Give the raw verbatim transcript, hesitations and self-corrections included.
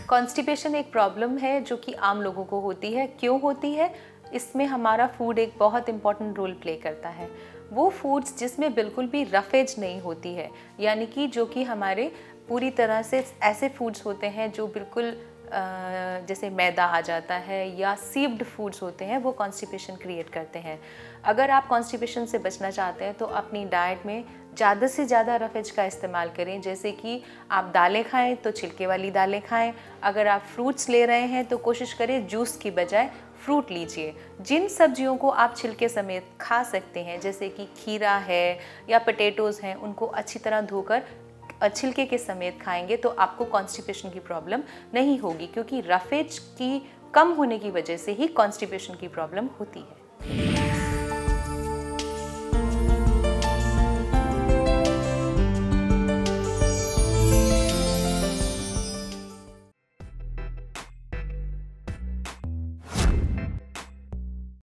Constipation एक problem है जो कि आम लोगों को होती है। क्यों होती है? इसमें हमारा फूड एक बहुत इम्पॉर्टेंट रोल प्ले करता है। वो फूड्स जिसमें बिल्कुल भी रफेज नहीं होती है, यानी कि जो कि हमारे पूरी तरह से ऐसे फूड्स होते हैं जो बिल्कुल जैसे मैदा आ जाता है या सीव्ड फूड्स होते हैं, वो कॉन्स्टिपेशन क्रिएट करते हैं। अगर आप कॉन्स्टिपेशन से बचना चाहते हैं तो अपनी डाइट में ज़्यादा से ज़्यादा रफेज का इस्तेमाल करें। जैसे कि आप दालें खाएं तो छिलके वाली दालें खाएं। अगर आप फ्रूट्स ले रहे हैं तो कोशिश करें जूस की बजाय फ्रूट लीजिए। जिन सब्जियों को आप छिलके समेत खा सकते हैं, जैसे कि खीरा है या पोटैटोज़ हैं, उनको अच्छी तरह धोकर छिलके के समेत खाएंगे तो आपको कॉन्स्टिपेशन की प्रॉब्लम नहीं होगी, क्योंकि रफेज की कम होने की वजह से ही कॉन्स्टिपेशन की प्रॉब्लम होती है।